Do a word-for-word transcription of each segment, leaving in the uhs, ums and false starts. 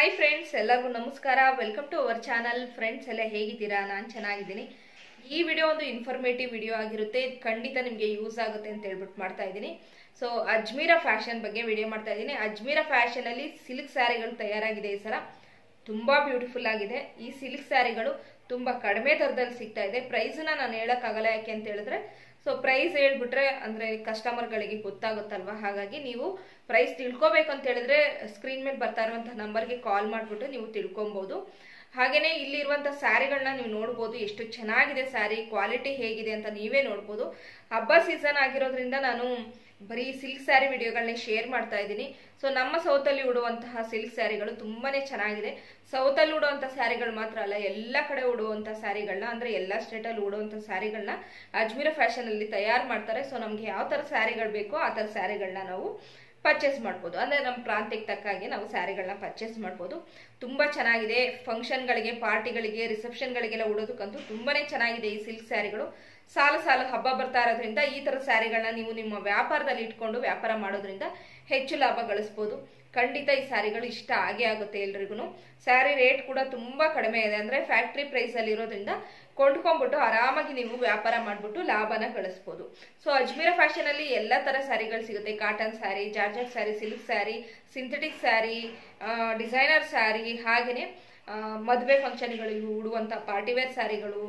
Hi friends, ಎಲ್ಲರಿಗೂ ನಮಸ್ಕಾರ. Welcome to our channel. Friends ಎಲ್ಲ ಹೇಗಿದ್ದೀರಾ? ನಾನು ಚೆನ್ನಾಗಿದ್ದೀನಿ. ಈ ವಿಡಿಯೋ ಒಂದು ಇನ್ಫಾರ್ಮೇಟಿವ್ ವಿಡಿಯೋ ಆಗಿರುತ್ತೆ. ಖಂಡಿತ ನಿಮಗೆ ಯೂಸ್ ಆಗುತ್ತೆ ಅಂತ ಹೇಳ್ಬಿಟ್ಟು ಮಾಡ್ತಾ ಇದ್ದೀನಿ. ಸೊ ಅಜ್ಮೀರಾ ಫ್ಯಾಷನ್ ಬಗ್ಗೆ ವಿಡಿಯೋ ಮಾಡ್ತಾ ಇದ್ದೀನಿ. ಅಜ್ಮೀರಾ ಫ್ಯಾಷನ್ ಅಲ್ಲಿ ಸಿಲ್ಕ್ ಸ್ಯಾರಿಗಳು ತಯಾರಾಗಿದೆ. ಈ ಸಲ ತುಂಬಾ ಬ್ಯೂಟಿಫುಲ್ ಆಗಿದೆ. ಈ ಸಿಲ್ಕ್ ಸ್ಯಾರಿಗಳು ತುಂಬಾ ಕಡಿಮೆ ದರದಲ್ಲಿ ಸಿಗ್ತಾ ಇದೆ. ಪ್ರೈಸ್ನ ನಾನು ಹೇಳಕ್ಕಾಗಲ್ಲ, ಯಾಕೆ ಅಂತ ಹೇಳಿದ್ರೆ ಸೊ ಪ್ರೈಸ್ ಹೇಳ್ಬಿಟ್ರೆ ಅಂದ್ರೆ ಕಸ್ಟಮರ್ಗಳಿಗೆ ಗೊತ್ತಾಗುತ್ತಲ್ವಾ. ಹಾಗಾಗಿ ನೀವು ಪ್ರೈಸ್ ತಿಳ್ಕೊಬೇಕಂತ ಹೇಳಿದ್ರೆ ಸ್ಕ್ರೀನ್ ಮೇಲೆ ಬರ್ತಾ ಇರುವಂತಹ ನಂಬರ್ಗೆ ಕಾಲ್ ಮಾಡಿಬಿಟ್ಟು ನೀವು ತಿಳ್ಕೊಬಹುದು. ಹಾಗೇನೆ ಇಲ್ಲಿರುವಂಥ ಸ್ಯಾರಿಗಳನ್ನ ನೀವು ನೋಡ್ಬೋದು. ಎಷ್ಟು ಚೆನ್ನಾಗಿದೆ ಸ್ಯಾರಿ, ಕ್ವಾಲಿಟಿ ಹೇಗಿದೆ ಅಂತ ನೀವೇ ನೋಡ್ಬೋದು. ಹಬ್ಬ ಸೀಸನ್ ಆಗಿರೋದ್ರಿಂದ ನಾನು ಬರೀ ಸಿಲ್ಕ್ ಸ್ಯಾರಿ ವಿಡಿಯೋಗಳನ್ನೇ ಶೇರ್ ಮಾಡ್ತಾ ಇದ್ದೀನಿ. ಸೊ ನಮ್ಮ ಸೌತಲ್ಲಿ ಉಡುವಂತಹ ಸಿಲ್ಕ್ ಸ್ಯಾರಿಗಳು ತುಂಬಾನೇ ಚೆನ್ನಾಗಿದೆ. ಸೌತಲ್ಲಿ ಉಡುವಂಥ ಸ್ಯಾರಿಗಳು ಮಾತ್ರ ಅಲ್ಲ, ಎಲ್ಲ ಕಡೆ ಉಡುವಂಥ ಸ್ಯಾರಿಗಳನ್ನ ಅಂದ್ರೆ ಎಲ್ಲ ಸ್ಟೇಟಲ್ಲಿ ಉಡುವಂಥ ಸ್ಯಾರಿಗಳನ್ನ ಅಜ್ಮೀರಾ ಫ್ಯಾಷನ್ ಅಲ್ಲಿ ತಯಾರು ಮಾಡ್ತಾರೆ. ಸೊ ನಮ್ಗೆ ಯಾವ ತರ ಸ್ಯಾರಿಗಳು ಬೇಕೋ ಆ ತರ ಸ್ಯಾರಿಗಳನ್ನ ನಾವು ಪರ್ಚೇಸ್ ಮಾಡ್ಬೋದು. ಅಂದ್ರೆ ನಮ್ಮ ಪ್ರಾಂತ್ಯಕ್ಕೆ ತಕ್ಕ ಹಾಗೆ ನಾವು ಸ್ಯಾರಿಗಳನ್ನ ಪರ್ಚೇಸ್ ಮಾಡ್ಬೋದು. ತುಂಬಾ ಚೆನ್ನಾಗಿದೆ. ಫಂಕ್ಷನ್ಗಳಿಗೆ, ಪಾರ್ಟಿಗಳಿಗೆ, ರಿಸೆಪ್ಷನ್ಗಳಿಗೆಲ್ಲ ಉಡೋದಕ್ಕಂತೂ ತುಂಬಾನೇ ಚೆನ್ನಾಗಿದೆ ಈ ಸಿಲ್ಕ್ ಸ್ಯಾರಿಗಳು. ಸಾಲು ಸಾಲು ಹಬ್ಬ ಬರ್ತಾ ಇರೋದ್ರಿಂದ ಈ ತರ ಸ್ಯಾರಿಗಳನ್ನ ನೀವು ನಿಮ್ಮ ವ್ಯಾಪಾರದಲ್ಲಿ ಇಟ್ಕೊಂಡು ವ್ಯಾಪಾರ ಮಾಡೋದ್ರಿಂದ ಹೆಚ್ಚು ಲಾಭ ಗಳಿಸಬಹುದು. ಖಂಡಿತ ಈ ಸ್ಯಾರಿಗಳು ಇಷ್ಟ ಆಗೇ ಆಗುತ್ತೆ ಎಲ್ರಿಗೂ. ಸ್ಯಾರಿ ರೇಟ್ ಕೂಡ ತುಂಬಾ ಕಡಿಮೆ ಇದೆ, ಅಂದ್ರೆ ಫ್ಯಾಕ್ಟ್ರಿ ಪ್ರೈಸ್ ಅಲ್ಲಿ ಇರೋದ್ರಿಂದ ಕೊಂಡ್ಕೊಂಡ್ಬಿಟ್ಟು ಆರಾಮಾಗಿ ನೀವು ವ್ಯಾಪಾರ ಮಾಡ್ಬಿಟ್ಟು ಲಾಭನ ಗಳಿಸಬಹುದು. ಸೊ ಅಜ್ಮೀರಾ ಫ್ಯಾಷನ್ ಅಲ್ಲಿ ಎಲ್ಲ ತರ ಸ್ಯಾರಿಗಳು ಸಿಗುತ್ತೆ. Cotton sari, georgette sari, silk sari, synthetic sari, designer sari, ಹಾಗೇನೆ ಮದುವೆ ಫಂಕ್ಷನ್ಗಳಿಗೆ ಉಡುವಂತ ಪಾರ್ಟಿವೇರ್ ಸ್ಯಾರಿಗಳು,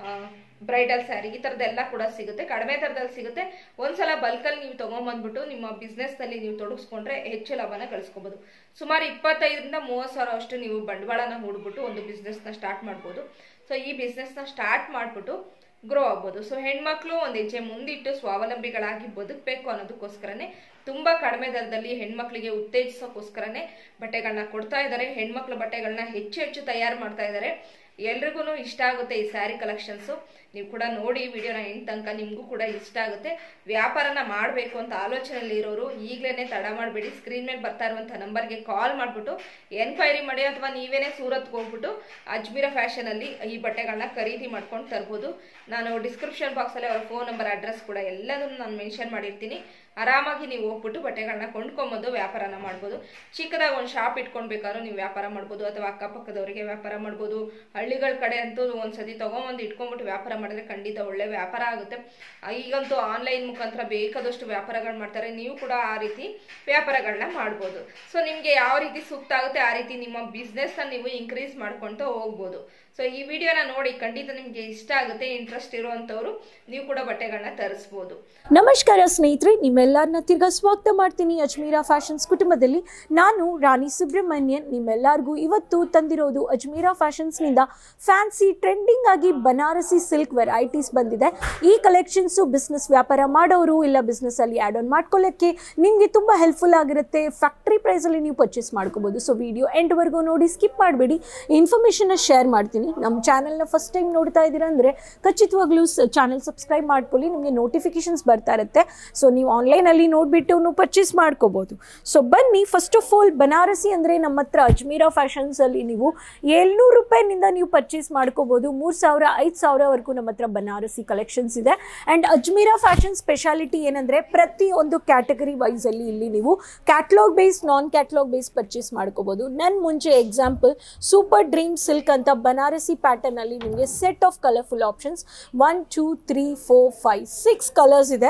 ಬ್ರೈಡಲ್ ಸ್ಯಾರಿ, ಈ ತರದೆಲ್ಲ ಕೂಡ ಸಿಗುತ್ತೆ. ಕಡಿಮೆ ದರದಲ್ಲಿ ಸಿಗುತ್ತೆ. ಒಂದ್ಸಲ ಬಲ್ಕಲ್ಲಿ ನೀವು ತಗೊಂಡ್ಬಂದ್ಬಿಟ್ಟು ನಿಮ್ಮ ಬಿಸ್ನೆಸ್ ನಲ್ಲಿ ನೀವು ತೊಡಗಿಸ್ಕೊಂಡ್ರೆ ಹೆಚ್ಚು ಲಾಭನ ಗಳಿಸ್ಕೋಬಹುದು. ಸುಮಾರು ಇಪ್ಪತ್ತೈದರಿಂದ ಮೂವತ್ತು ಸಾವಿರ ಅಷ್ಟು ನೀವು ಬಂಡವಾಳನ ಹೂಡ್ಬಿಟ್ಟು ಒಂದು ಬಿಸ್ನೆಸ್ ನ ಸ್ಟಾರ್ಟ್ ಮಾಡ್ಬೋದು. ಸೊ ಈ ಬಿಸ್ನೆಸ್ ನ ಸ್ಟಾರ್ಟ್ ಮಾಡ್ಬಿಟ್ಟು ಗ್ರೋ ಆಗ್ಬೋದು. ಸೊ ಹೆಣ್ಮಕ್ಳು ಒಂದ್ ಹೆಜ್ಜೆ ಮುಂದಿಟ್ಟು ಸ್ವಾವಲಂಬಿಗಳಾಗಿ ಬದುಕಬೇಕು ಅನ್ನೋದಕ್ಕೋಸ್ಕರನೇ ತುಂಬಾ ಕಡಿಮೆ ದರದಲ್ಲಿ ಹೆಣ್ಮಕ್ಳಿಗೆ ಉತ್ತೇಜಿಸೋಕ್ಕೋಸ್ಕರನೇ ಬಟ್ಟೆಗಳನ್ನ ಕೊಡ್ತಾ ಇದ್ದಾರೆ. ಹೆಣ್ಮಕ್ಳ ಬಟ್ಟೆಗಳನ್ನ ಹೆಚ್ಚು ಹೆಚ್ಚು ತಯಾರು ಮಾಡ್ತಾ ಇದ್ದಾರೆ. ಎಲ್ರಿಗೂ ಇಷ್ಟ ಆಗುತ್ತೆ ಈ ಸ್ಯಾರಿ ಕಲೆಕ್ಷನ್ಸ್. ನೀವು ಕೂಡ ನೋಡಿ ವಿಡಿಯೋನ ಎಂಡ್ ತನಕ, ನಿಮಗೂ ಕೂಡ ಇಷ್ಟ ಆಗುತ್ತೆ. ವ್ಯಾಪಾರನ ಮಾಡಬೇಕು ಅಂತ ಆಲೋಚನೆಯಲ್ಲಿ ಇರೋರು ಈಗಲೇ ತಡ ಮಾಡಬೇಡಿ. ಸ್ಕ್ರೀನ್ ಮೇಲೆ ಬರ್ತಾ ಇರುವಂತಹ ನಂಬರ್ಗೆ ಕಾಲ್ ಮಾಡಿಬಿಟ್ಟು ಎನ್ಕ್ವೈರಿ ಮಾಡಿ, ಅಥವಾ ನೀವೇನೇ ಸೂರತ್ಗೆ ಹೋಗ್ಬಿಟ್ಟು ಅಜ್ಮೀರಾ ಫ್ಯಾಷನ್ ಅಲ್ಲಿ ಈ ಬಟ್ಟೆಗಳನ್ನ ಖರೀದಿ ಮಾಡ್ಕೊಂಡು ತರ್ಬೋದು. ನಾನು ಡಿಸ್ಕ್ರಿಪ್ಷನ್ ಬಾಕ್ಸ್ ಅಲ್ಲಿ ಅವರ ಫೋನ್ ನಂಬರ್, ಅಡ್ರೆಸ್ ಕೂಡ ಎಲ್ಲದನ್ನು ನಾನು ಮೆನ್ಷನ್ ಮಾಡಿರ್ತೀನಿ. ಆರಾಮಾಗಿ ನೀವು ಹೋಗ್ಬಿಟ್ಟು ಬಟ್ಟೆಗಳನ್ನ ಕೊಂಡ್ಕೊಂಬಂದು ವ್ಯಾಪಾರನ ಮಾಡ್ಬೋದು. ಚಿಕ್ಕದಾಗ ಒಂದು ಶಾಪ್ ಇಟ್ಕೊಂಡ್ಬೇಕಾದ್ರೂ ನೀವು ವ್ಯಾಪಾರ ಮಾಡ್ಬೋದು, ಅಥವಾ ಅಕ್ಕಪಕ್ಕದವರಿಗೆ ವ್ಯಾಪಾರ ಮಾಡ್ಬೋದು. ಹಳ್ಳಿಗಳ ಕಡೆ ಅಂತೂ ಒಂದ್ಸತಿ ತಗೊಂಬಂದು ಇಟ್ಕೊಂಡ್ಬಿಟ್ಟು ವ್ಯಾಪಾರ ಮಾಡಿದ್ರೆ ಖಂಡಿತ ಒಳ್ಳೆ ವ್ಯಾಪಾರ ಆಗುತ್ತೆ. ಈಗಂತೂ ಆನ್ಲೈನ್ ಮುಖಾಂತರ ಬೇಕಾದಷ್ಟು ವ್ಯಾಪಾರಗಳು ಮಾಡ್ತಾರೆ. ನೀವು ಕೂಡ ಆ ರೀತಿ ವ್ಯಾಪಾರಗಳನ್ನ ಮಾಡ್ಬೋದು. ಸೊ ನಿಮ್ಗೆ ಯಾವ ರೀತಿ ಸೂಕ್ತ ಆಗುತ್ತೆ ಆ ರೀತಿ ನಿಮ್ಮ ಬಿಸ್ನೆಸ್ ನ ನೀವು ಇನ್ಕ್ರೀಸ್ ಮಾಡ್ಕೊಂತ ಹೋಗ್ಬೋದು. ಸೊ ಈ ವಿಡಿಯೋನ ನೋಡಿ ಖಂಡಿತ ನಿಮ್ಗೆ ಇಷ್ಟ ಆಗುತ್ತೆ. ಇಂಟ್ರೆಸ್ಟ್ ಇರುವಂತವ್ರು ನೀವು ಕೂಡ ಬಟ್ಟೆಗಳನ್ನ ತರಿಸಬಹುದು. ನಮಸ್ಕಾರ ಸ್ನೇಹಿತರೆ, ನಿಮ್ಮೆಲ್ಲರನ್ನ ತಿರ್ಗಾ ಸ್ವಾಗತ ಮಾಡ್ತೀನಿ ಅಜ್ಮೀರಾ ಫ್ಯಾಷನ್ಸ್ ಕುಟುಂಬದಲ್ಲಿ. ನಾನು ರಾಣಿ ಸುಬ್ರಹ್ಮಣ್ಯನ್. ನಿಮ್ಮೆಲ್ಲರಿಗೂ ಇವತ್ತು ತಂದಿರೋದು ಅಜ್ಮೀರಾ ಫ್ಯಾಷನ್ಸ್ ನಿಂದ ಫ್ಯಾನ್ಸಿ ಟ್ರೆಂಡಿಂಗ್ ಆಗಿ ಬನಾರಸಿ ಸಿಲ್ಕ್ ವೆರೈಟೀಸ್ ಬಂದಿದೆ. ಈ ಕಲೆಕ್ಷನ್ಸು ಬಿಸ್ನೆಸ್ ವ್ಯಾಪಾರ ಮಾಡೋರು ಇಲ್ಲ ಬಿಸ್ನೆಸ್ ಅಲ್ಲಿ ಆಡ್ ಆನ್ ಮಾಡ್ಕೊಳ್ಳೋಕ್ಕೆ ನಿಮಗೆ ತುಂಬಾ ಹೆಲ್ಪ್ಫುಲ್ ಆಗಿರುತ್ತೆ. ಫ್ಯಾಕ್ಟ್ರಿ ಪ್ರೈಸ್ ಅಲ್ಲಿ ನೀವು ಪರ್ಚೇಸ್ ಮಾಡ್ಕೋಬಹುದು. ಸೊ ವಿಡಿಯೋ ಎಂಡ್ ವರೆಗೂ ನೋಡಿ, ಸ್ಕಿಪ್ ಮಾಡಬೇಡಿ. ಇನ್ಫಾರ್ಮೇಶನ್ ಶೇರ್ ಮಾಡ್ತೀನಿ. ನಮ್ಮ ಚಾನೆಲ್ನ ಫಸ್ಟ್ ಟೈಮ್ ನೋಡ್ತಾ ಇದ್ದೀರಾ ಅಂದರೆ ಖಚಿತವಾಗ್ಲೂ ಚಾನೆಲ್ ಸಬ್ಸ್ಕ್ರೈಬ್ ಮಾಡ್ಕೊಳ್ಳಿ. ನಿಮಗೆ ನೋಟಿಫಿಕೇಶನ್ಸ್ ಬರ್ತಾ ಇರುತ್ತೆ. ಸೊ ನೀವು ಆನ್ಲೈನಲ್ಲಿ ನೋಡಿಬಿಟ್ಟು ಪರ್ಚೇಸ್ ಮಾಡ್ಕೋಬೋದು. ಸೊ ಬನ್ನಿ, ಫಸ್ಟ್ ಆಫ್ ಆಲ್ ಬನಾರಸಿ ಅಂದರೆ ನಮ್ಮ ಹತ್ರ ಅಜ್ಮೀರಾ ಫ್ಯಾಷನ್ಸಲ್ಲಿ ನೀವು ಏಳ್ನೂರು ರೂಪಾಯಿನಿಂದ ನೀವು ಪರ್ಚೇಸ್ ಮಾಡ್ಕೋಬೋದು. ಮೂರು ಸಾವಿರ ಐದು ಸಾವಿರವರೆಗೂ ನಮ್ಮ ಹತ್ರ ಬನಾರಸಿ ಕಲೆಕ್ಷನ್ಸ್ ಇದೆ. ಆ್ಯಂಡ್ ಅಜ್ಮೀರಾ ಫ್ಯಾಷನ್ ಸ್ಪೆಷಾಲಿಟಿ ಏನಂದರೆ ಪ್ರತಿಯೊಂದು ಕ್ಯಾಟಗರಿ ವೈಸಲ್ಲಿ ಇಲ್ಲಿ ನೀವು catalogue base, non catalogue base purchase ಮಾಡ್ಕೋಬೋದು. ನನ್ನ ಮುಂಚೆ ಎಕ್ಸಾಂಪಲ್ ಸೂಪರ್ ಡ್ರೀಮ್ ಸಿಲ್ಕ್ ಅಂತ ಬನಾರಸಿ ಪ್ಯಾಟರ್ನ್ ಅಲ್ಲಿ ನಿಮಗೆ set of colourful options one two three four five six colours ಇದೆ.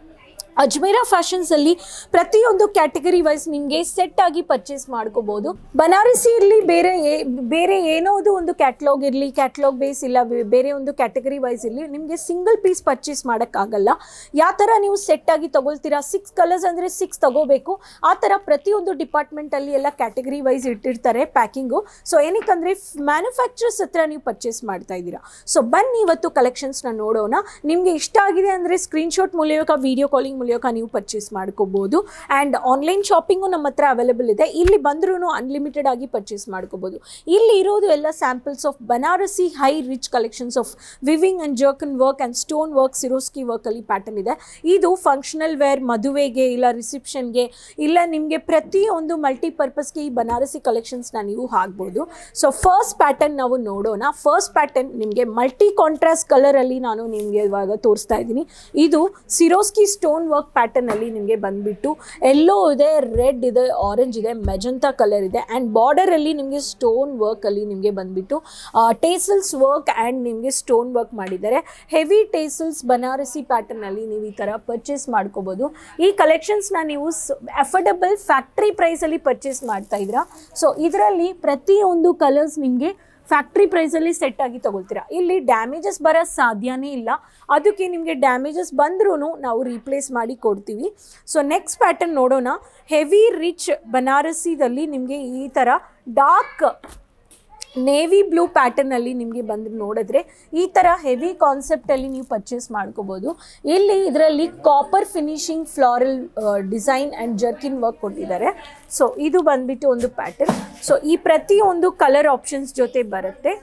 ಅಜ್ಮೀರಾ ಫ್ಯಾಷನ್ಸ್ ಅಲ್ಲಿ ಪ್ರತಿಯೊಂದು ಕ್ಯಾಟಗರಿ ವೈಸ್ ನಿಮಗೆ ಸೆಟ್ ಆಗಿ ಪರ್ಚೇಸ್ ಮಾಡ್ಕೋಬಹುದು. ಬನಾರಸಿ ಇರಲಿ, ಬೇರೆ ಬೇರೆ ಏನೋದು ಒಂದು ಕ್ಯಾಟ್ಲಾಗ್ ಇರಲಿ, ಕ್ಯಾಟ್ಲಾಗ್ ಬೇಸ್ ಇಲ್ಲ ಬೇರೆ ಒಂದು ಕ್ಯಾಟಗರಿ ವೈಸ್ ಇರಲಿ, ನಿಮಗೆ ಸಿಂಗಲ್ ಪೀಸ್ ಪರ್ಚೇಸ್ ಮಾಡೋಕ್ಕಾಗಲ್ಲ. ಯಾವ ಥರ ನೀವು ಸೆಟ್ ಆಗಿ ತಗೊಳ್ತೀರಾ, ಸಿಕ್ಸ್ ಕಲರ್ಸ್ ಅಂದರೆ ಸಿಕ್ಸ್ ತಗೋಬೇಕು. ಆ ಥರ ಪ್ರತಿಯೊಂದು ಡಿಪಾರ್ಟ್ಮೆಂಟಲ್ಲಿ ಎಲ್ಲ ಕ್ಯಾಟಗರಿ ವೈಸ್ ಇಟ್ಟಿರ್ತಾರೆ ಪ್ಯಾಕಿಂಗು. ಸೊ ಏನಕ್ಕಂದರೆ ಮ್ಯಾನುಫ್ಯಾಕ್ಚರ್ಸ್ ಹತ್ರ ನೀವು ಪರ್ಚೇಸ್ ಮಾಡ್ತಾ ಇದ್ದೀರಾ. ಸೊ ಬನ್ನಿ ಇವತ್ತು ಕಲೆಕ್ಷನ್ಸ್ನ ನೋಡೋಣ. ನಿಮಗೆ ಇಷ್ಟ ಆಗಿದೆ ಅಂದರೆ ಸ್ಕ್ರೀನ್ಶಾಟ್ ಮೂಲಕ, ವಿಡಿಯೋ ಕಾಲಿಂಗ್ ಮೂಲಕ ನೀವು ಪರ್ಚೇಸ್ ಮಾಡ್ಕೋಬಹುದು. ಆ್ಯಂಡ್ ಆನ್ಲೈನ್ ಶಾಪಿಂಗು ನಮ್ಮ ಹತ್ರ ಅವೈಲೇಬಲ್ ಇದೆ. ಇಲ್ಲಿ ಬಂದ್ರೂ ಅನ್ಲಿಮಿಟೆಡ್ ಆಗಿ ಪರ್ಚೇಸ್ ಮಾಡ್ಕೋಬಹುದು. ಇಲ್ಲಿ ಇರೋದು ಎಲ್ಲ samples of Banarasi high rich collections of weaving and ಜರ್ಕನ್ work and stone work, Swarovski ವರ್ಕಲ್ಲಿ ಪ್ಯಾಟರ್ನ್ ಇದೆ. ಇದು ಫಂಕ್ಷನಲ್ ವೇರ್, ಮದುವೆಗೆ ಇಲ್ಲ ರಿಸೆಪ್ಷನ್ಗೆ ಇಲ್ಲ ನಿಮಗೆ ಪ್ರತಿಯೊಂದು ಮಲ್ಟಿಪರ್ಪಸ್ಗೆ ಈ ಬನಾರಸಿ ಕಲೆಕ್ಷನ್ಸ್ನ ನೀವು ಹಾಕ್ಬೋದು. ಸೊ ಫಸ್ಟ್ ಪ್ಯಾಟರ್ನ್ ನಾವು ನೋಡೋಣ. ಫಸ್ಟ್ ಪ್ಯಾಟರ್ನ್ ನಿಮಗೆ ಮಲ್ಟಿ ಕಾಂಟ್ರಾಸ್ಟ್ ಕಲರಲ್ಲಿ ನಾನು ನಿಮಗೆ ಇವಾಗ ತೋರಿಸ್ತಾ ಇದ್ದೀನಿ. ಇದು ಸಿರೋಸ್ಕಿ ಸ್ಟೋನ್ ವರ್ಕ್ ಪ್ಯಾಟರ್ನಲ್ಲಿ ನಿಮಗೆ ಬಂದುಬಿಟ್ಟು ಎಲ್ಲೋ ಇದೆ, ರೆಡ್ ಇದೆ, ಆರೆಂಜ್ ಇದೆ, ಮೆಜಂತಾ ಕಲರ್ ಇದೆ ಆ್ಯಂಡ್ ಬಾರ್ಡರಲ್ಲಿ ನಿಮಗೆ ಸ್ಟೋನ್ ವರ್ಕಲ್ಲಿ ನಿಮಗೆ ಬಂದುಬಿಟ್ಟು ಟೇಸಲ್ಸ್ ವರ್ಕ್ ಆ್ಯಂಡ್ ನಿಮಗೆ ಸ್ಟೋನ್ ವರ್ಕ್ ಮಾಡಿದ್ದಾರೆ. ಹೆವಿ ಟೇಸಲ್ಸ್ ಬನಾರಸಿ ಪ್ಯಾಟರ್ನಲ್ಲಿ ನೀವು ಈ ಥರ ಪರ್ಚೇಸ್ ಮಾಡ್ಕೋಬೋದು. ಈ ಕಲೆಕ್ಷನ್ಸ್ನ ನೀವು ಅಫೋರ್ಡಬಲ್ ಫ್ಯಾಕ್ಟ್ರಿ ಪ್ರೈಸಲ್ಲಿ ಪರ್ಚೇಸ್ ಮಾಡ್ತಾ ಇದ್ದೀರಾ. ಸೊ ಇದರಲ್ಲಿ ಪ್ರತಿಯೊಂದು ಕಲರ್ಸ್ ನಿಮಗೆ ಫ್ಯಾಕ್ಟ್ರಿ ಪ್ರೈಸಲ್ಲಿ ಸೆಟ್ ಆಗಿ ತೊಗೊಳ್ತೀರಾ. ಇಲ್ಲಿ ಡ್ಯಾಮೇಜಸ್ ಬರೋ ಸಾಧ್ಯನೇ ಇಲ್ಲ. ಅದಕ್ಕೆ ನಿಮಗೆ ಡ್ಯಾಮೇಜಸ್ ಬಂದ್ರೂ ನಾವು ರೀಪ್ಲೇಸ್ ಮಾಡಿ ಕೊಡ್ತೀವಿ. ಸೊ ನೆಕ್ಸ್ಟ್ ಪ್ಯಾಟರ್ನ್ ನೋಡೋಣ. ಹೆವಿ ರಿಚ್ ಬನಾರಸಿದಲ್ಲಿ ನಿಮಗೆ ಈ ಥರ ಡಾರ್ಕ್ ನೇವಿ ಬ್ಲೂ ಪ್ಯಾಟರ್ನಲ್ಲಿ ನಿಮಗೆ ಬಂದು ನೋಡಿದ್ರೆ ಈ ಥರ ಹೆವಿ ಕಾನ್ಸೆಪ್ಟಲ್ಲಿ ನೀವು ಪರ್ಚೇಸ್ ಮಾಡ್ಕೋಬೋದು. ಇಲ್ಲಿ ಇದರಲ್ಲಿ copper finishing floral design and ಜರ್ಕಿನ್ ವರ್ಕ್ ಕೊಟ್ಟಿದ್ದಾರೆ. ಸೊ ಇದು ಬಂದುಬಿಟ್ಟು ಒಂದು ಪ್ಯಾಟರ್ನ್. ಸೊ ಈ ಪ್ರತಿಯೊಂದು ಕಲರ್ ಆಪ್ಷನ್ಸ್ ಜೊತೆ ಬರುತ್ತೆ.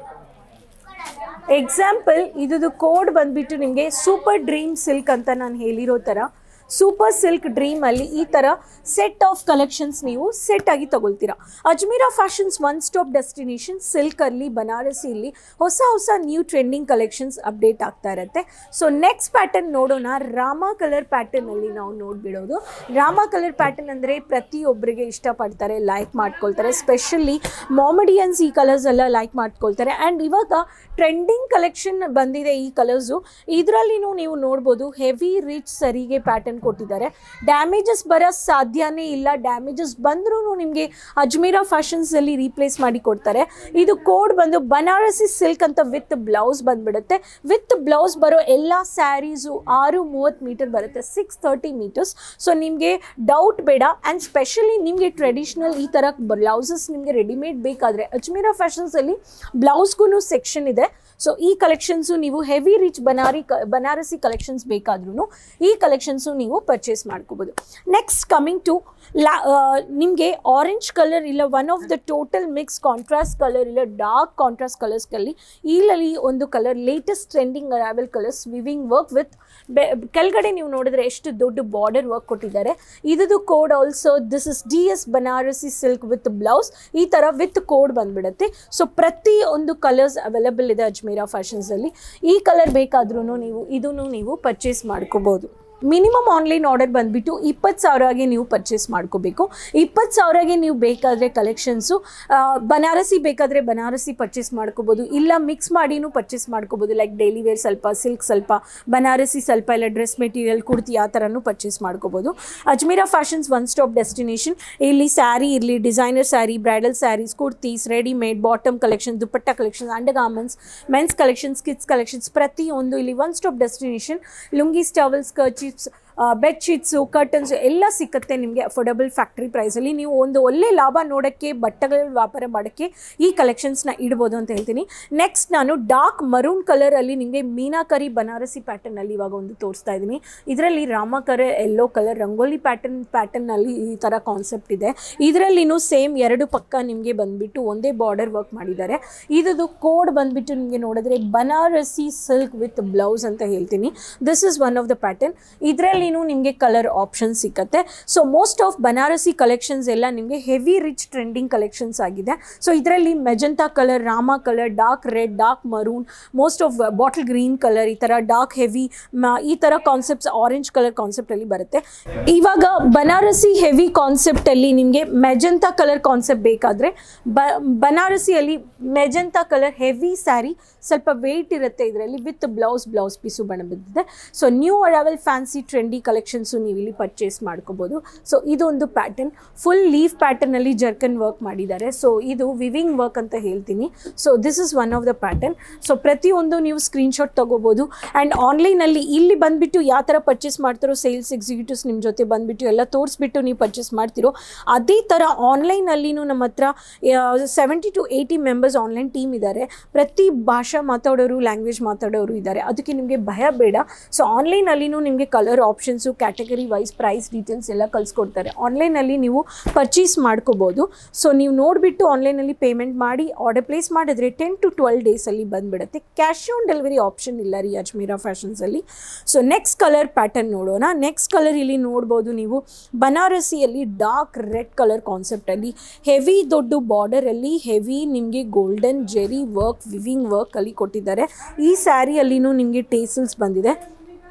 ಎಕ್ಸಾಂಪಲ್ ಇದ್ದು ಕೋಡ್ ಬಂದುಬಿಟ್ಟು ನಿಮಗೆ ಸೂಪರ್ ಡ್ರೀಮ್ ಸಿಲ್ಕ್ ಅಂತ ನಾನು ಹೇಳಿರೋ ಥರ ಸೂಪರ್ ಸಿಲ್ಕ್ ಡ್ರೀಮಲ್ಲಿ ಈ ಥರ ಸೆಟ್ ಆಫ್ ಕಲೆಕ್ಷನ್ಸ್ ನೀವು ಸೆಟ್ ಆಗಿ ತೊಗೊಳ್ತೀರಾ. Ajmeera fashions one stop destination. ಸಿಲ್ಕಲ್ಲಿ ಬನಾರಸಿಯಲ್ಲಿ ಹೊಸ ಹೊಸ ನ್ಯೂ ಟ್ರೆಂಡಿಂಗ್ ಕಲೆಕ್ಷನ್ಸ್ ಅಪ್ಡೇಟ್ ಆಗ್ತಾ ಇರುತ್ತೆ. ಸೊ ನೆಕ್ಸ್ಟ್ ಪ್ಯಾಟರ್ನ್ ನೋಡೋಣ. ರಾಮ ಕಲರ್ ಪ್ಯಾಟರ್ನಲ್ಲಿ ನಾವು ನೋಡಿಬಿಡೋದು. ರಾಮ ಕಲರ್ ಪ್ಯಾಟರ್ನ್ ಅಂದರೆ ಪ್ರತಿಯೊಬ್ಬರಿಗೆ ಇಷ್ಟಪಡ್ತಾರೆ, ಲೈಕ್ ಮಾಡ್ಕೊಳ್ತಾರೆ. ಸ್ಪೆಷಲಿ ಮಾಮಿಡಿಯನ್ಸ್ ಈ ಕಲರ್ಸ್ ಎಲ್ಲ ಲೈಕ್ ಮಾಡ್ಕೊಳ್ತಾರೆ. ಆ್ಯಂಡ್ ಇವಾಗ ಟ್ರೆಂಡಿಂಗ್ ಕಲೆಕ್ಷನ್ ಬಂದಿದೆ ಈ ಕಲರ್ಸು. ಇದರಲ್ಲಿನೂ ನೀವು ನೋಡ್ಬೋದು ಹೆವಿ ರಿಚ್ ಸರಿಗೆ ಪ್ಯಾಟರ್ನ್ ಕೊಟ್ಟಿದ್ದಾರೆ. ಡ್ಯಾಮೇಜಸ್ ಬರೋ ಸಾಧ್ಯನೇ ಇಲ್ಲ. ಡ್ಯಾಮೇಜಸ್ ಬಂದ್ರೂ ನಿಮಗೆ ಅಜ್ಮೀರಾ ಫ್ಯಾಷನ್ಸಲ್ಲಿ ರೀಪ್ಲೇಸ್ ಮಾಡಿ ಕೊಡ್ತಾರೆ. ಇದು ಕೋಡ್ ಬಂದು ಬನಾರಸಿ ಸಿಲ್ಕ್ ಅಂತ ವಿತ್ ಬ್ಲೌಸ್ ಬಂದುಬಿಡುತ್ತೆ. ವಿತ್ ಬ್ಲೌಸ್ ಬರೋ ಎಲ್ಲ ಸ್ಯಾರೀಸು ಆರು ಮೂವತ್ತು ಮೀಟರ್ ಬರುತ್ತೆ, ಸಿಕ್ಸ್ ತರ್ಟಿ ಮೀಟರ್ಸ್. ಸೊ ನಿಮಗೆ ಡೌಟ್ ಬೇಡ. ಆ್ಯಂಡ್ ಸ್ಪೆಷಲಿ ನಿಮಗೆ ಟ್ರೆಡಿಷ್ನಲ್ ಈ ಥರ ಬ್ಲೌಸಸ್ ನಿಮಗೆ ರೆಡಿಮೇಡ್ ಬೇಕಾದರೆ ಅಜ್ಮೀರಾ ಫ್ಯಾಷನ್ಸಲ್ಲಿ ಬ್ಲೌಸ್ಗೂ ಸೆಕ್ಷನ್ ಇದೆ. ಸೊ ಈ ಕಲೆಕ್ಷನ್ಸು ನೀವು ಹೆವಿ ರಿಚ್ ಬನಾರಿ ಕ ಬನಾರಸಿ ಕಲೆಕ್ಷನ್ಸ್ ಬೇಕಾದ್ರೂ ಈ ಕಲೆಕ್ಷನ್ಸು ನೀವು ಪರ್ಚೇಸ್ ಮಾಡ್ಕೋಬೋದು. ನೆಕ್ಸ್ಟ್ ಕಮಿಂಗ್ ಟು ಲಾ ನಿಮಗೆ ಆರೆಂಜ್ ಕಲರ್ ಇಲ್ಲ one of the total mix contrast colour ಇಲ್ಲ ಡಾರ್ಕ್ ಕಾಂಟ್ರಾಸ್ಟ್ ಕಲರ್ಸ್ಗಳಲ್ಲಿ ಇಲ್ಲಿ ಒಂದು colour latest trending arrival colours weaving work with ಬೆ ಕೆಳಗಡೆ ನೀವು ನೋಡಿದ್ರೆ ಎಷ್ಟು ದೊಡ್ಡ ಬಾರ್ಡರ್ ವರ್ಕ್ ಕೊಟ್ಟಿದ್ದಾರೆ. ಇದ್ದು code also this is D S Banarasi silk with blouse ಈ ಥರ ವಿತ್ ಕೋಡ್ ಬಂದುಬಿಡುತ್ತೆ. ಸೊ ಪ್ರತಿ ಒಂದು ಕಲರ್ಸ್ ಅವೈಲಬಲ್ ಇದೆ ಅಜ್ಮೀರಾ ಫ್ಯಾಷನ್ಸಲ್ಲಿ. ಈ ಕಲರ್ ಬೇಕಾದ್ರೂ ನೀವು ಇದನ್ನು ನೀವು ಪರ್ಚೇಸ್ ಮಾಡ್ಕೋಬೋದು. ಮಿನಿಮಮ್ ಆನ್ಲೈನ್ ಆರ್ಡರ್ ಬಂದುಬಿಟ್ಟು ಇಪ್ಪತ್ತು ಸಾವಿರಗೆ ನೀವು ಪರ್ಚೇಸ್ ಮಾಡ್ಕೋಬೇಕು. ಇಪ್ಪತ್ತು ಸಾವಿರಗೆ ನೀವು ಬೇಕಾದರೆ ಕಲೆಕ್ಷನ್ಸು ಬನಾರಸಿ ಬೇಕಾದರೆ ಬನಾರಸಿ ಪರ್ಚೇಸ್ ಮಾಡ್ಕೋಬೋದು, ಇಲ್ಲ ಮಿಕ್ಸ್ ಮಾಡಿನೂ ಪರ್ಚೇಸ್ ಮಾಡ್ಕೋಬೋದು. ಲೈಕ್ ಡೈಲಿ ವೇರ್ ಸ್ವಲ್ಪ, ಸಿಲ್ಕ್ ಸ್ವಲ್ಪ, ಬನಾರಸಿ ಸ್ವಲ್ಪ, ಇಲ್ಲ ಡ್ರೆಸ್ ಮೆಟೀರಿಯಲ್ ಕುರ್ತಿ ಆ ಥರನೂ ಪರ್ಚೇಸ್ ಮಾಡ್ಕೋಬೋದು. Ajmeera fashions one stop destination. ಇಲ್ಲಿ ಸ್ಯಾರಿ ಇರಲಿ, designer sari, bridal saris, kurtis, readymade, bottom collection, dupatta collections, under garments, men's collections, kids collections ಪ್ರತಿಯೊಂದು ಇಲ್ಲಿ one stop destination. Lungis, towels, kerchiefs, bedsheets, curtains ಎಲ್ಲ ಸಿಕ್ಕತ್ತೆ ನಿಮಗೆ ಅಫೋರ್ಡಬಲ್ ಫ್ಯಾಕ್ಟ್ರಿ ಪ್ರೈಸಲ್ಲಿ. ನೀವು ಒಂದು ಒಳ್ಳೆ ಲಾಭ ನೋಡೋಕ್ಕೆ, ಬಟ್ಟೆಗಳ ವ್ಯಾಪಾರ ಮಾಡೋಕ್ಕೆ ಈ ಕಲೆಕ್ಷನ್ಸ್ನ ಇಡ್ಬೋದು ಅಂತ ಹೇಳ್ತೀನಿ. ನೆಕ್ಸ್ಟ್ ನಾನು ಡಾರ್ಕ್ ಮರೂನ್ ಕಲರಲ್ಲಿ ನಿಮಗೆ ಮೀನಾಕರಿ ಬನಾರಸಿ ಪ್ಯಾಟರ್ನಲ್ಲಿ ಇವಾಗ ಒಂದು ತೋರಿಸ್ತಾ ಇದ್ದೀನಿ. ಇದರಲ್ಲಿ ರಾಮಕರ ಎಲ್ಲೋ ಕಲರ್ ರಂಗೋಲಿ ಪ್ಯಾಟರ್ನ್ ಪ್ಯಾಟರ್ನಲ್ಲಿ ಈ ಥರ ಕಾನ್ಸೆಪ್ಟ್ ಇದೆ. ಇದರಲ್ಲಿನೂ ಸೇಮ್ ಎರಡು ಪಕ್ಕ ನಿಮಗೆ ಬಂದುಬಿಟ್ಟು ಒಂದೇ ಬಾರ್ಡರ್ ವರ್ಕ್ ಮಾಡಿದ್ದಾರೆ. ಇದ್ದು ಕೋಡ್ ಬಂದುಬಿಟ್ಟು ನಿಮಗೆ ನೋಡಿದ್ರೆ ಬನಾರಸಿ ಸಿಲ್ಕ್ ವಿತ್ ಬ್ಲೌಸ್ ಅಂತ ಹೇಳ್ತೀನಿ. This is one of the pattern. ಇದರಲ್ಲಿ ನಿಮಗೆ ಕಲರ್ ಆಪ್ಷನ್ ಸಿಕ್ಕತ್ತೆ. So most of Banarasi collections ಎಲ್ಲ ನಿಮಗೆ ಹೆವಿ ರಿಚ್ ಟ್ರೆಂಡಿಂಗ್ ಕಲೆಕ್ಷನ್ಸ್ ಆಗಿದೆ. ಸೊ ಇದರಲ್ಲಿ magenta colour, Rama colour, dark red, dark maroon, most of bottle green colour, ಈ ಥರ ಡಾರ್ಕ್ ಹೆವಿ ಈ ಥರ ಕಾನ್ಸೆಪ್ಟ್ಸ್ ಆರೆಂಜ್ ಕಲರ್ ಕಾನ್ಸೆಪ್ಟಲ್ಲಿ ಬರುತ್ತೆ. ಇವಾಗ ಬನಾರಸಿ ಹೆವಿ ಕಾನ್ಸೆಪ್ಟಲ್ಲಿ ನಿಮಗೆ ಮೆಜಂತಾ ಕಲರ್ ಕಾನ್ಸೆಪ್ಟ್ ಬೇಕಾದರೆ ಬ ಬನಾರಸಿಯಲ್ಲಿ ಮೆಜಂತಾ ಕಲರ್ ಹೆವಿ ಸ್ಯಾರಿ ಸ್ವಲ್ಪ ವೆಯ್ಟ್ ಇರುತ್ತೆ. ಇದರಲ್ಲಿ ವಿತ್ ಬ್ಲೌಸ್ ಬ್ಲೌಸ್ ಪೀಸು ಬಣ್ಣ ಬಿದ್ದಿದೆ. So new arrival fancy trendy collections ನೀವು ಇಲ್ಲಿ ಪರ್ಚೇಸ್ ಮಾಡ್ಕೋಬೋದು. ಸೊ ಇದೊಂದು ಪ್ಯಾಟರ್ನ್ ಫುಲ್ ಲೀಫ್ ಪ್ಯಾಟರ್ನಲ್ಲಿ ಜರ್ಕನ್ ವರ್ಕ್ ಮಾಡಿದ್ದಾರೆ. ಸೊ ಇದು ವಿವಿಂಗ್ ವರ್ಕ್ ಅಂತ ಹೇಳ್ತೀನಿ. So this is one of the pattern. So ಪ್ರತಿಯೊಂದು ನೀವು ಸ್ಕ್ರೀನ್ಶಾಟ್ ತೊಗೋಬೋದು. ಆ್ಯಂಡ್ ಆನ್ಲೈನಲ್ಲಿ ಇಲ್ಲಿ ಬಂದುಬಿಟ್ಟು ಯಾವ ಥರ ಪರ್ಚೇಸ್ ಮಾಡ್ತಾರೋ ಸೇಲ್ಸ್ ಎಕ್ಸಿಕ್ಯೂಟಿವ್ಸ್ ನಿಮ್ಮ ಜೊತೆ ಬಂದುಬಿಟ್ಟು ಎಲ್ಲ ತೋರಿಸ್ಬಿಟ್ಟು ನೀವು ಪರ್ಚೇಸ್ ಮಾಡ್ತಿರೋ ಅದೇ ಥರ ಆನ್ಲೈನಲ್ಲಿನೂ ನಮ್ಮ ಹತ್ರ seventy to eighty members online team ಇದ್ದಾರೆ. ಪ್ರತಿ ಭಾಷಾ ಮಾತಾಡೋರು, ಲ್ಯಾಂಗ್ವೇಜ್ ಮಾತಾಡೋರು ಇದ್ದಾರೆ. ಅದಕ್ಕೆ ನಿಮಗೆ ಭಯ ಬೇಡ. ಸೊ ಆನ್ಲೈನಲ್ಲಿನೂ ನಿಮಗೆ colour options, category wise price details ಎಲ್ಲ ಕಳಿಸ್ಕೊಡ್ತಾರೆ. ಆನ್ಲೈನಲ್ಲಿ ನೀವು ಪರ್ಚೇಸ್ ಮಾಡ್ಕೋಬೋದು. ಸೊ ನೀವು ನೋಡಿಬಿಟ್ಟು ಆನ್ಲೈನಲ್ಲಿ ಪೇಮೆಂಟ್ ಮಾಡಿ ಆರ್ಡರ್ ಪ್ಲೇಸ್ ಮಾಡಿದ್ರೆ ಟೆನ್ ಟು ಟ್ವೆಲ್ ಡೇಸಲ್ಲಿ ಬಂದುಬಿಡುತ್ತೆ. ಕ್ಯಾಶ್ ಆನ್ ಡೆಲಿವರಿ ಆಪ್ಷನ್ ಇಲ್ಲ ರೀ ಅಜ್ಮೀರಾ ಫ್ಯಾಷನ್ಸಲ್ಲಿ. ಸೊ ನೆಕ್ಸ್ಟ್ ಕಲರ್ ಪ್ಯಾಟರ್ನ್ ನೋಡೋಣ. ನೆಕ್ಸ್ಟ್ ಕಲರ್ ಇಲ್ಲಿ ನೋಡ್ಬೋದು ನೀವು ಬನಾರಸಿಯಲ್ಲಿ ಡಾರ್ಕ್ ರೆಡ್ ಕಲರ್ ಕಾನ್ಸೆಪ್ಟಲ್ಲಿ ಹೆವಿ ದೊಡ್ಡ ಬಾರ್ಡರಲ್ಲಿ ಹೆವಿ ನಿಮಗೆ ಗೋಲ್ಡನ್ ಜೆರಿ ವರ್ಕ್ ವಿವಿಂಗ್ ವರ್ಕ್ ಅಲ್ಲಿ ಕೊಟ್ಟಿದ್ದಾರೆ. ಈ ಸ್ಯಾರಿಯಲ್ಲಿನೂ ನಿಮಗೆ ಟೇಸಲ್ಸ್ ಬಂದಿದೆ.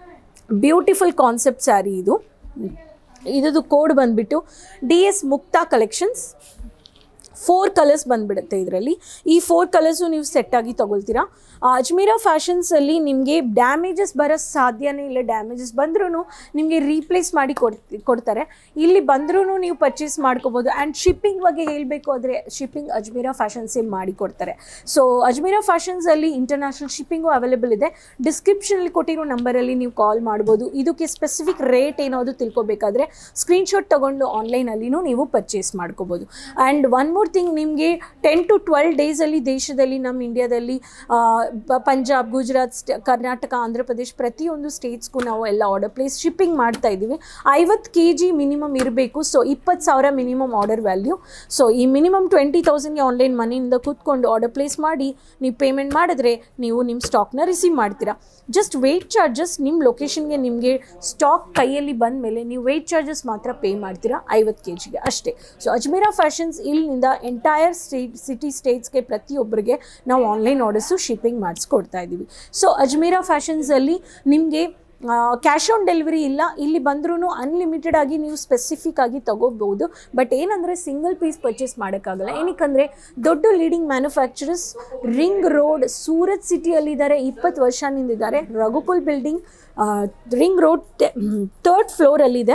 ಬ್ಯೂಟಿಫುಲ್ ಕಾನ್ಸೆಪ್ಟ್ ಸ್ಯಾರಿ ಇದು. ಇದ್ದು ಕೋಡ್ ಬಂದುಬಿಟ್ಟು D S Mukta collections. Four colours ಬಂದುಬಿಡುತ್ತೆ ಇದರಲ್ಲಿ. ಈ ಫೋರ್ ಕಲರ್ಸು ನೀವು ಸೆಟ್ಟಾಗಿ ತೊಗೊಳ್ತೀರಾ. ಅಜ್ಮೀರಾ ಫ್ಯಾಷನ್ಸಲ್ಲಿ ನಿಮಗೆ ಡ್ಯಾಮೇಜಸ್ ಬರೋ ಸಾಧ್ಯನೇ ಇಲ್ಲ. ಡ್ಯಾಮೇಜಸ್ ಬಂದ್ರೂ ನಿಮಗೆ ರೀಪ್ಲೇಸ್ ಮಾಡಿ ಕೊಡ್ ಕೊಡ್ತಾರೆ. ಇಲ್ಲಿ ಬಂದ್ರೂ ನೀವು ಪರ್ಚೇಸ್ ಮಾಡ್ಕೋಬೋದು. ಆ್ಯಂಡ್ ಶಿಪ್ಪಿಂಗ್ ಬಗ್ಗೆ ಹೇಳಬೇಕು ಅಂದರೆ ಶಿಪ್ಪಿಂಗ್ ಅಜ್ಮೀರಾ ಫ್ಯಾಷನ್ಸೇ ಮಾಡಿ ಕೊಡ್ತಾರೆ. ಸೊ ಅಜ್ಮೀರಾ ಫ್ಯಾಷನ್ಸಲ್ಲಿ ಇಂಟರ್ನ್ಯಾಷನಲ್ ಶಿಪ್ಪಿಂಗು ಅವೈಲೇಬಲ್ ಇದೆ. ಡಿಸ್ಕ್ರಿಪ್ಷನಲ್ಲಿ ಕೊಟ್ಟಿರೋ ನಂಬರಲ್ಲಿ ನೀವು ಕಾಲ್ ಮಾಡ್ಬೋದು. ಇದಕ್ಕೆ ಸ್ಪೆಸಿಫಿಕ್ ರೇಟ್ ಏನಾದರೂ ತಿಳ್ಕೊಬೇಕಾದ್ರೆ ಸ್ಕ್ರೀನ್ಶಾಟ್ ತೊಗೊಂಡು ಆನ್ಲೈನಲ್ಲಿನೂ ನೀವು ಪರ್ಚೇಸ್ ಮಾಡ್ಕೋಬೋದು. ಆ್ಯಂಡ್ ಒನ್ ಮೋರ್ ಥಿಂಗ್, ನಿಮಗೆ ಟೆನ್ ಟು ಟ್ವೆಲ್ ಡೇಸಲ್ಲಿ ದೇಶದಲ್ಲಿ ನಮ್ಮ ಇಂಡಿಯಾದಲ್ಲಿ ಪಂಜಾಬ್, ಗುಜರಾತ್, ಕರ್ನಾಟಕ, ಆಂಧ್ರ ಪ್ರದೇಶ್ ಪ್ರತಿಯೊಂದು ಸ್ಟೇಟ್ಸ್ಗೂ ನಾವು ಎಲ್ಲ ಆರ್ಡರ್ ಪ್ಲೇಸ್ ಶಿಪ್ಪಿಂಗ್ ಮಾಡ್ತಾ ಇದ್ದೀವಿ. ಐವತ್ತು ಕೆ ಜಿ ಮಿನಿಮಮ್ ಇರಬೇಕು. ಸೊ ಇಪ್ಪತ್ತು ಸಾವಿರ ಮಿನಿಮಮ್ ಆರ್ಡರ್ ವ್ಯಾಲ್ಯೂ. ಸೊ ಈ ಮಿನಿಮಮ್ ಟ್ವೆಂಟಿ ತೌಸಂಡ್ಗೆ ಆನ್ಲೈನ್ ಮನೆಯಿಂದ ಕೂತ್ಕೊಂಡು ಆರ್ಡರ್ ಪ್ಲೇಸ್ ಮಾಡಿ ನೀವು ಪೇಮೆಂಟ್ ಮಾಡಿದ್ರೆ ನೀವು ನಿಮ್ಮ ಸ್ಟಾಕ್ನ ರಿಸೀವ್ ಮಾಡ್ತೀರಾ. ಜಸ್ಟ್ ವೆಯ್ಟ್ ಚಾರ್ಜಸ್ ನಿಮ್ಮ ಲೊಕೇಶನ್ಗೆ ನಿಮಗೆ ಸ್ಟಾಕ್ ಕೈಯಲ್ಲಿ ಬಂದ ಮೇಲೆ ನೀವು ವೆಯ್ಟ್ ಚಾರ್ಜಸ್ ಮಾತ್ರ ಪೇ ಮಾಡ್ತೀರಾ ಐವತ್ತು ಕೆ ಜಿಗೆ ಅಷ್ಟೇ. ಸೊ ಅಜ್ಮೀರಾ ಫ್ಯಾಷನ್ಸ್ ಇಲ್ಲಿಂದ ಎಂಟೈರ್ ಸ್ಟೇಟ್ ಸಿಟಿ ಸ್ಟೇಟ್ಸ್ಗೆ ಪ್ರತಿಯೊಬ್ಬರಿಗೆ ನಾವು ಆನ್ಲೈನ್ ಆರ್ಡರ್ಸು ಶಿಪ್ಪಿಂಗ್ ಮಾಡಿಸ್ಕೊಡ್ತಾ ಇದ್ದೀವಿ. ಸೊ ಅಜ್ಮೀರಾ ಫ್ಯಾಷನ್ಸಲ್ಲಿ ನಿಮಗೆ ಕ್ಯಾಶ್ ಆನ್ ಡೆಲಿವರಿ ಇಲ್ಲ. ಇಲ್ಲಿ ಬಂದ್ರೂ ಅನ್ಲಿಮಿಟೆಡ್ ಆಗಿ ನೀವು ಸ್ಪೆಸಿಫಿಕ್ ಆಗಿ ತೊಗೋಬೋದು. ಬಟ್ ಏನಂದರೆ ಸಿಂಗಲ್ ಪೀಸ್ ಪರ್ಚೇಸ್ ಮಾಡೋಕ್ಕಾಗಲ್ಲ. ಏನಕ್ಕಂದರೆ ದೊಡ್ಡ leading manufacturers ring road Surat ಸಿಟಿಯಲ್ಲಿದ್ದಾರೆ. ಇಪ್ಪತ್ತು ವರ್ಷನಿಂದಿದ್ದಾರೆ. Raghukul building ring road third ಫ್ಲೋರಲ್ಲಿದೆ.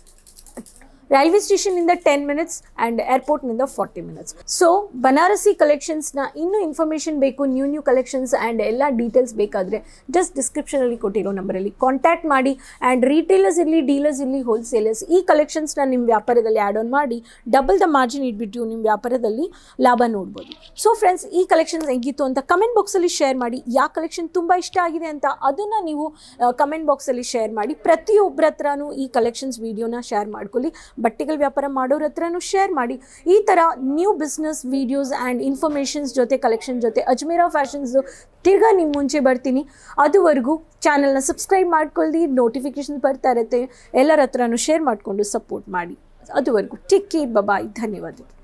ರೈಲ್ವೆ ಸ್ಟೇಷನಿಂದ ಟೆನ್ ಮಿನಿಟ್ಸ್ ಆ್ಯಂಡ್ ಏರ್ಪೋರ್ಟ್ನಿಂದ ಫಾರ್ಟಿ ಮಿನಿಟ್ಸ್. ಸೊ ಬನಾರಸಿ ಕಲೆಕ್ಷನ್ಸ್ನ ಇನ್ನೂ ಇನ್ಫಾರ್ಮೇಷನ್ ಬೇಕು, ನ್ಯೂ ನ್ಯೂ ಕಲೆಕ್ಷನ್ಸ್ ಆ್ಯಂಡ್ ಎಲ್ಲ ಡೀಟೇಲ್ಸ್ ಬೇಕಾದರೆ ಜಸ್ಟ್ ಡಿಸ್ಕ್ರಿಪ್ಷನಲ್ಲಿ ಕೊಟ್ಟಿರೋ ನಂಬರಲ್ಲಿ ಕಾಂಟ್ಯಾಕ್ಟ್ ಮಾಡಿ. ಆ್ಯಂಡ್ ರೀಟೇಲರ್ಸ್ ಇರಲಿ, ಡೀಲರ್ಸ್ ಇರಲಿ, ಹೋಲ್ಸೇಲರ್ಸ್ ಈ ಕಲೆಕ್ಷನ್ಸ್ನ ನಿಮ್ಮ ವ್ಯಾಪಾರದಲ್ಲಿ ಆ್ಯಡ್ ಆನ್ ಮಾಡಿ ಡಬಲ್ ದ ಮಾರ್ಜಿನ್ ಇಟ್ಬಿಟ್ಟು ನಿಮ್ಮ ವ್ಯಾಪಾರದಲ್ಲಿ ಲಾಭ ನೋಡ್ಬೋದು. ಸೊ ಫ್ರೆಂಡ್ಸ್, ಈ ಕಲೆಕ್ಷನ್ಸ್ ಹೇಗಿತ್ತು ಅಂತ ಕಮೆಂಟ್ ಬಾಕ್ಸಲ್ಲಿ ಶೇರ್ ಮಾಡಿ. ಯಾವ ಕಲೆಕ್ಷನ್ ತುಂಬ ಇಷ್ಟ ಆಗಿದೆ ಅಂತ ಅದನ್ನು ನೀವು ಕಮೆಂಟ್ ಬಾಕ್ಸಲ್ಲಿ ಶೇರ್ ಮಾಡಿ. ಪ್ರತಿಯೊಬ್ಬರ ಹತ್ರನೂ ಈ ಕಲೆಕ್ಷನ್ಸ್ ವೀಡಿಯೋನ ಶೇರ್ ಮಾಡ್ಕೊಳ್ಳಿ. ಬಟ್ಟೆಗಳ ವ್ಯಾಪಾರ ಮಾಡೋರ ಹತ್ರನೂ ಶೇರ್ ಮಾಡಿ. ಈ ಥರ new business videos and informations ಜೊತೆ ಕಲೆಕ್ಷನ್ ಜೊತೆ ಅಜ್ಮೀರಾ ಫ್ಯಾಷನ್ಸು ತಿರ್ಗಾ ನಿಮ್ಮ ಮುಂಚೆ ಬರ್ತೀನಿ. ಅದುವರೆಗೂ ಚಾನಲ್ನ ಸಬ್ಸ್ಕ್ರೈಬ್ ಮಾಡ್ಕೊಳ್ಳಿ. ನೋಟಿಫಿಕೇಷನ್ ಬರ್ತಾ ಇರುತ್ತೆ. ಎಲ್ಲರ ಹತ್ರನೂ ಶೇರ್ ಮಾಡಿಕೊಂಡು ಸಪೋರ್ಟ್ ಮಾಡಿ. ಅದುವರೆಗೂ ಟೇಕ್ ಕೇರ್, ಬಾಯ್. ಧನ್ಯವಾದಗಳು.